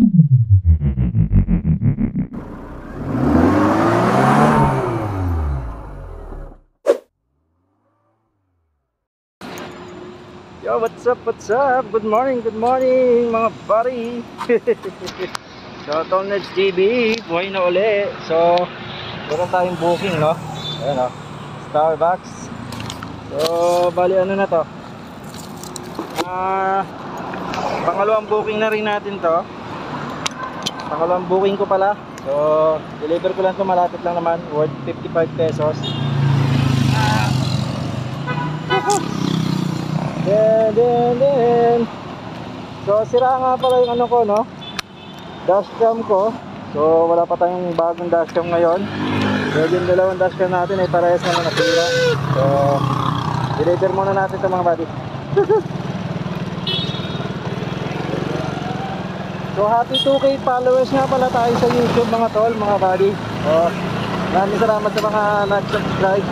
Yo, what's up, what's up? Good morning mga buddy. So, Tolneds TV, buhay na uli. So, meron tayong booking, no? Ayan, no? Starbucks. So, bali ano na to? Pangalawang booking na rin natin to. Pangalawang booking ko pala. So, deliver ko lang to, malapit lang naman, worth 55 pesos. Then. So, sira nga pala yung ano ko, no? Dashcam ko. So, wala pa tayong bagong dashcam ngayon. So, yung dalawang dashcam natin ay parehas na nasira. So, deliver muna natin ito mga buddy. So, happy 2K followers nga pala tayo sa YouTube mga tol, mga buddy. So, maraming salamat sa mga nag-subscribe.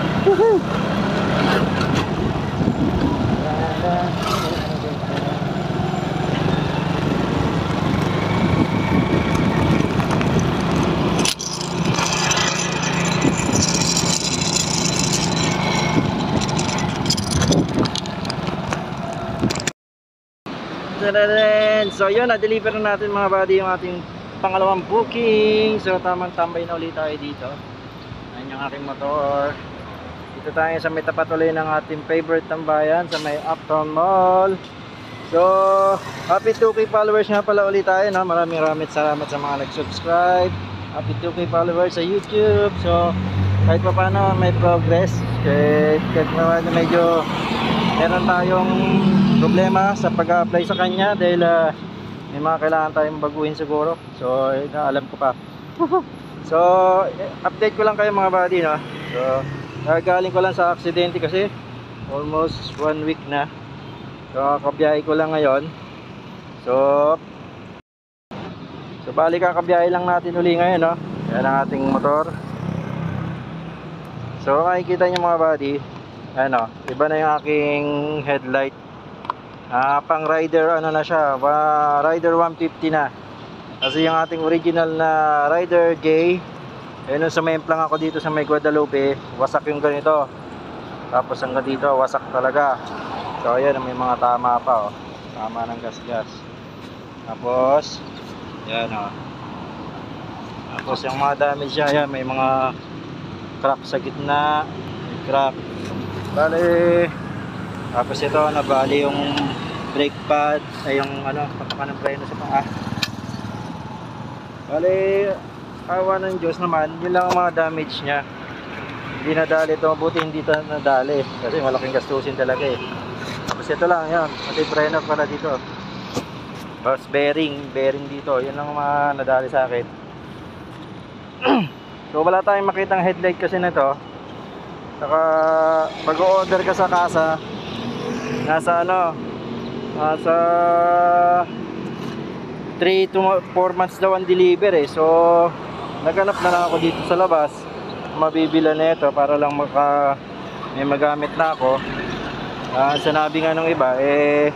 So yun, na-deliver na natin mga buddy yung ating pangalawang booking. So tamang tambay na ulit tayo dito. Ayan yung aking motor. Dito tayo sa may tapat ulit ng ating favorite tambayan sa may Uptown Mall. So happy 2K followers nga pala ulit tayo, no? Maraming salamat sa mga nag-subscribe. Happy 2K followers sa YouTube. So kahit pa paano may progress, kahit na medyo meron tayong problema sa pag-apply sa kanya dahil may mga kailangan tayong baguhin siguro. So alam ko pa. So update ko lang kayo mga buddy, no? So galing ko lang sa aksidente kasi almost 1 week na. So kakabiyahe ko lang ngayon. So bali kakabiyahe lang natin uli ngayon, no? Yan ang ating motor. So makikita nyo mga buddy, ano, iba na yung aking headlight. Pang rider ano na siya, rider 150 na. Kasi yung ating original na rider J, nung sumemplang ako dito sa may Guadalupe, wasak yung ganito. Tapos hanggang dito wasak talaga. So ayan, may mga tama pa, oh. Tama ng gas-gas. Tapos yan, oh. Tapos yung mga damage niya, yan, may mga crack sa gitna, may crack. Bale, tapos ito, nabali yung brake pad, ay yung ano, patakan ng preno sa paa. Bale, awa ng Diyos naman, yun lang ang mga damage niya. Hindi nadali ito, mabuti hindi ito nadali kasi malaking gastusin talaga eh. Tapos ito lang, yan, pati preno pala dito. Tapos bearing dito, yun lang ang mga nadali sa akin. So wala tayong makitang headlight kasi nito. Saka pag-order ka sa kasa, nasa 3 to 4 months daw ang deliver eh. So naghanap na lang ako dito sa labas, mabibila na ito para lang may magamit na ako. Sinabi nga nung iba eh,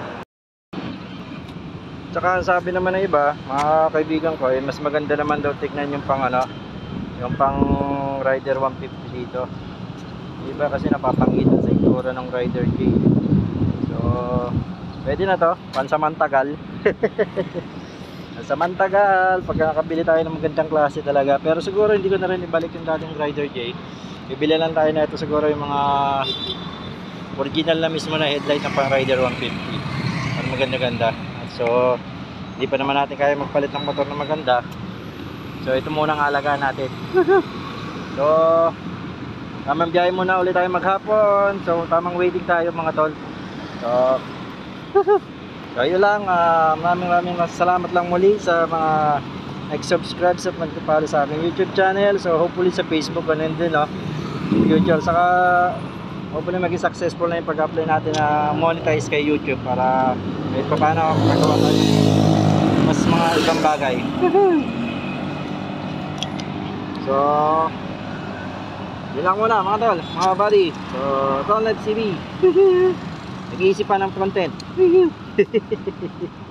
tsaka sabi naman ng iba, mga kaibigan ko, mas maganda naman daw tignan yung pang yung pang rider 150 dito. Iba kasi napapangitan sa itsura ng rider J. So pwede na to, pansamantagal. Pansamantagal pag nakabili tayo ng magandang klase talaga. Pero siguro hindi ko na rin ibalik yung dating rider J. Bibili lang tayo na ito siguro yung mga original na mismo na headlight ng pang rider 150 para maganda-ganda. So hindi pa naman natin kaya magpalit ng motor na maganda. So ito muna ang alagaan natin. So tamang biyahe muna ulit tayo maghapon. So tamang waiting tayo mga tol. So yun lang, maraming salamat lang muli sa mga nag-subscribe sa nag-follow sa aking YouTube channel. So hopefully sa Facebook ganun din, no? YouTube. Saka hopefully maging successful na yung pag-apply natin na monetize kay YouTube para kahit pa paano magagawa tayo mas mga ibang bagay. So yun lang muna mga tol, mga buddy. So Tolneds TV, nag-iisip pa ng content.